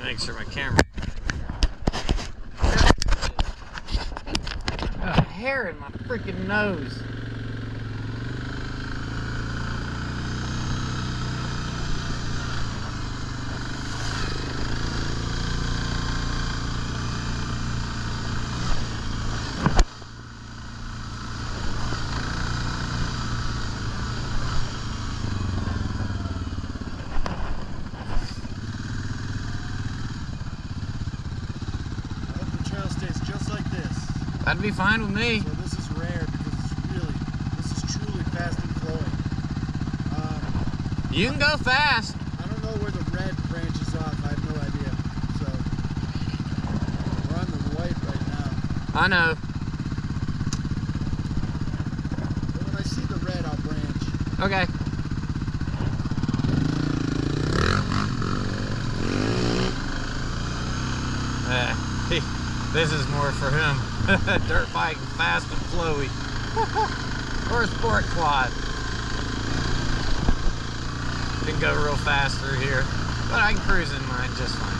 Make sure my camera. Got a hair in my freaking nose. That'd be fine with me. So this is rare because this is truly fast and flowing. You can go fast. I don't know where the red branches off. I have no idea. So we're on the white right now. I know. But when I see the red, I'll branch. Okay. This is more for him. Dirt bike, fast and flowy. Or a sport quad. Can go real fast through here, but I can cruise in mine just fine.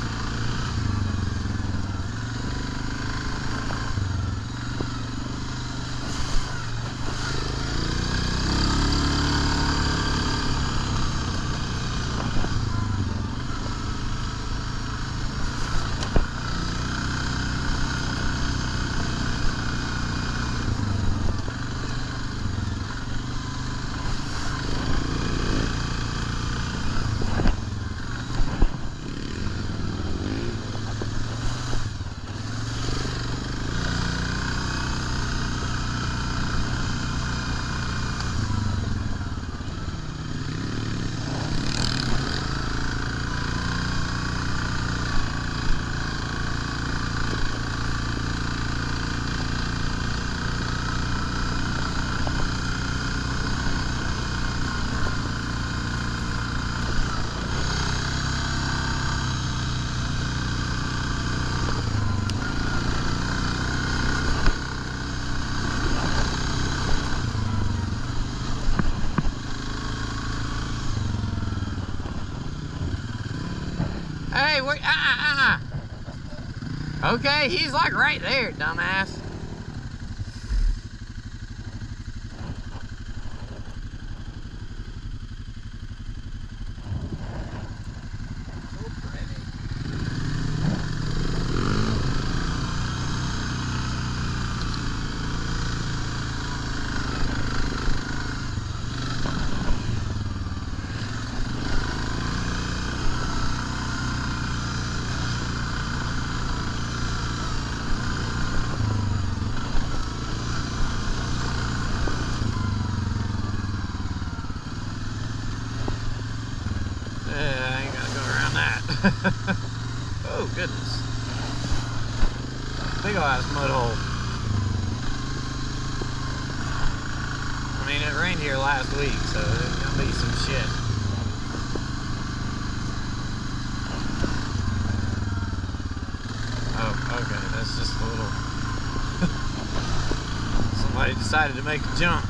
Hey, wait, Okay, he's like right there, dumbass. Oh goodness. Big ol' ass mud hole. I mean, it rained here last week, so there's gonna be some shit. Oh, okay, that's just a little... Somebody decided to make a jump.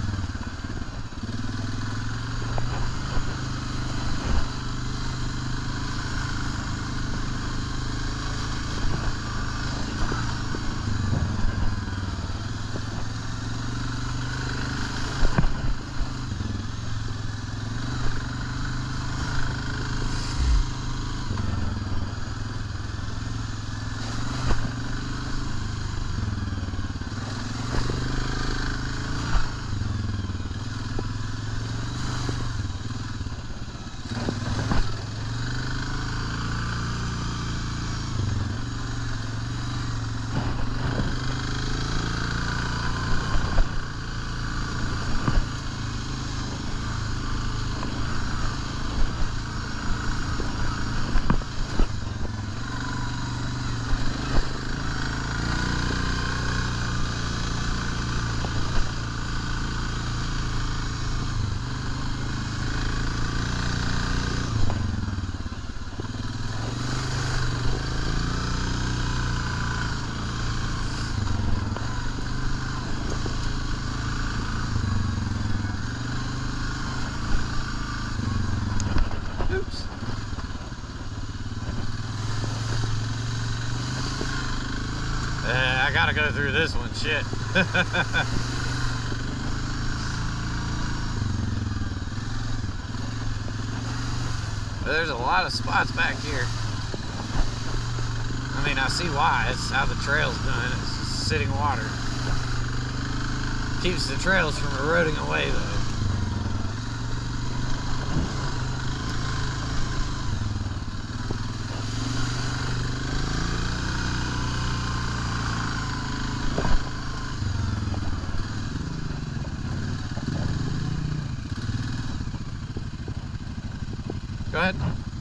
gotta go through this one, shit. There's a lot of spots back here. I mean, I see why. It's how the trail's doing. It's just sitting water. Keeps the trails from eroding away, though. Go ahead.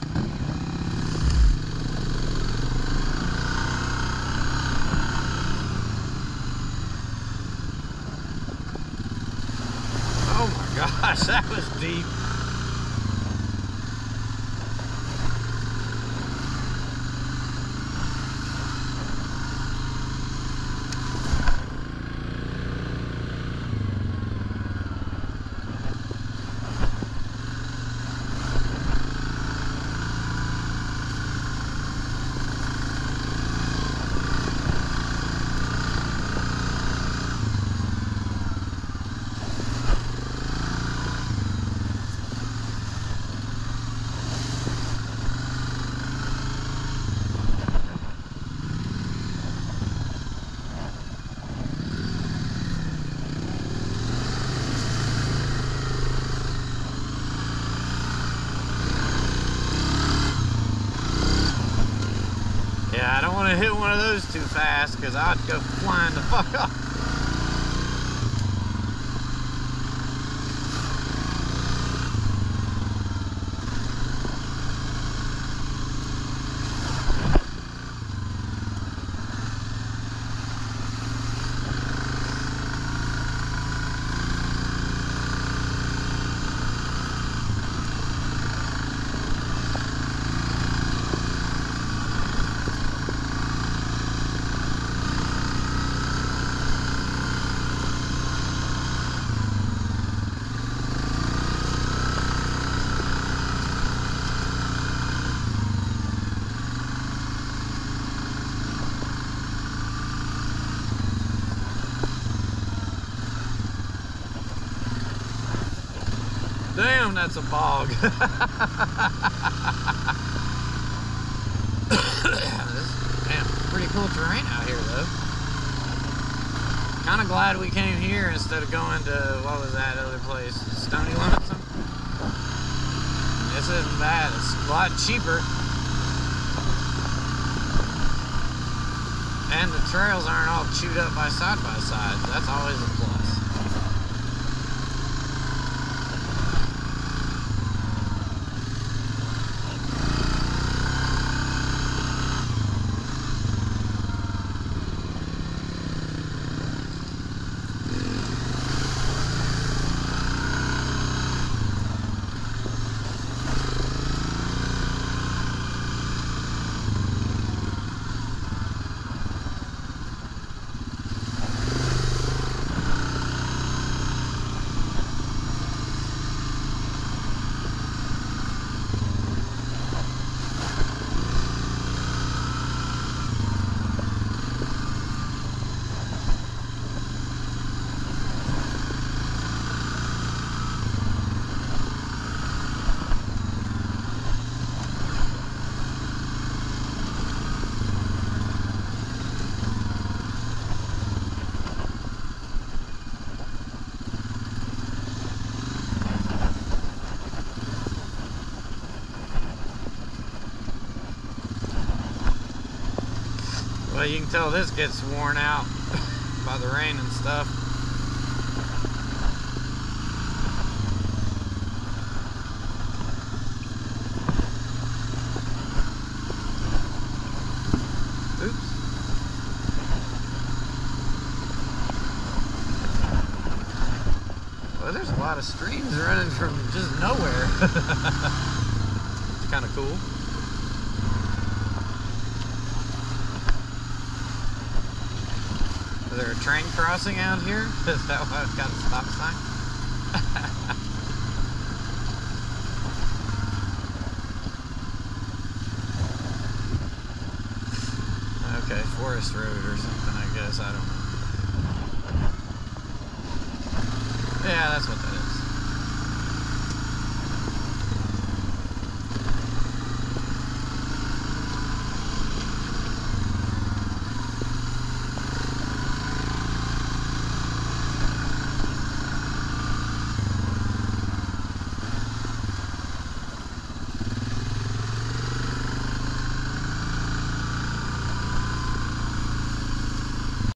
Oh my gosh, that was deep. Yeah, I don't want to hit one of those too fast because I'd go flying the fuck up. Damn, that's a bog. Damn, pretty cool terrain out here, though. Kind of glad we came here instead of going to, what was that other place? Stony Lonesome? This isn't bad. It's a lot cheaper. And the trails aren't all chewed up by side-by-sides. That's always a plus. Well, you can tell this gets worn out by the rain and stuff. Oops. Well, there's a lot of streams running from just nowhere. It's kind of cool. Is there a train crossing out here? Is that why it's got a stop sign? Okay, forest road or something, I guess. I don't know. Yeah, that's what that is.